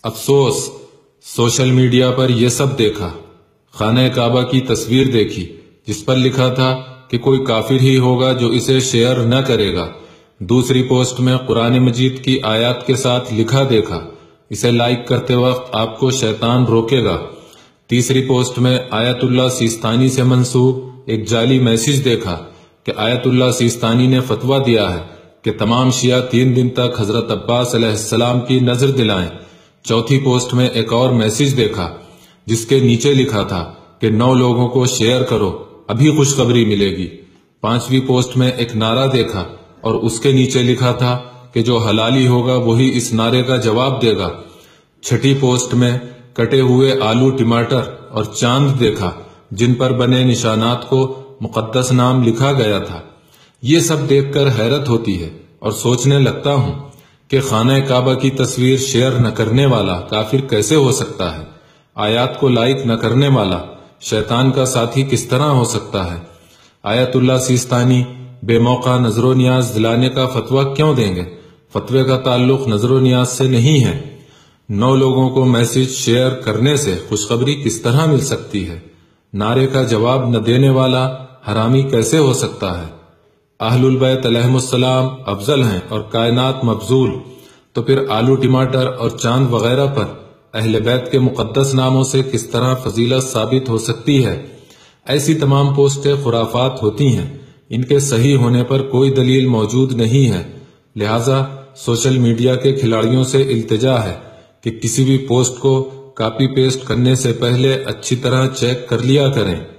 افسوس، social media پر یہ سب دیکھا۔ خانہ کعبہ کی تصویر دیکھی جس پر لکھا تھا کہ کوئی کافر ہی ہوگا جو اسے شیئر نہ کرے گا۔ دوسری پوسٹ میں قرآن مجید کی آیات کے ساتھ لکھا دیکھا، اسے لائک کرتے وقت آپ کو شیطان روکے گا۔ تیسری پوسٹ میں آیت اللہ سیستانی سے منسوب ایک جعلی میسج دیکھا کہ آیت اللہ سیستانی نے فتویٰ دیا ہے کہ تمام شیعہ 3 دن تک حضرت عباس علیہ السلام کی نظر دلائیں۔ چوتھی پوسٹ میں ایک اور میسج دیکھا جس کے نیچے لکھا تھا کہ 9 لوگوں کو شیئر کرو، ابھی خوشخبری ملے گی۔ 5ویں پوسٹ میں ایک نعرہ دیکھا اور اس کے نیچے لکھا تھا کہ جو حلالی ہوگا وہی اس نعرے کا جواب دے گا۔ 6ٹھی پوسٹ میں کٹے ہوئے آلو، ٹماٹر اور چاند دیکھا جن پر بنے نشانات کو مقدس نام لکھا گیا تھا۔ یہ سب دیکھ کر حیرت ہوتی ہے اور سوچنے لگتا ہوں کہ خانہ کعبہ کی تصویر شیئر نہ کرنے والا کافر کیسے ہو سکتا ہے؟ آیات کو لائک نہ کرنے والا شیطان کا ساتھی کس طرح ہو سکتا ہے؟ آیت اللہ سیستانی بے موقع نظر و نیاز دلانے کا فتویٰ کیوں دیں گے؟ فتوے کا تعلق نظر و نیاز سے نہیں ہے۔ 9 لوگوں کو میسج شیئر کرنے سے خوشخبری کس طرح مل سکتی ہے؟ نعرے کا جواب نہ دینے والا حرامی کیسے ہو سکتا ہے؟ اہل البیت علیہم السلام افضل ہیں اور کائنات مبذول، تو پھر آلو، ٹماٹر اور چاند وغیرہ پر اہل بیت کے مقدس ناموں سے کس طرح فضیلت ثابت ہو سکتی ہے؟ ایسی تمام پوسٹیں خرافات ہوتی ہیں، ان کے صحیح ہونے پر کوئی دلیل موجود نہیں ہے۔ لہٰذا سوشل میڈیا کے کھلاڑیوں سے التجا ہے کہ کسی بھی پوسٹ کو کاپی پیسٹ کرنے سے پہلے اچھی طرح چیک کر لیا کریں۔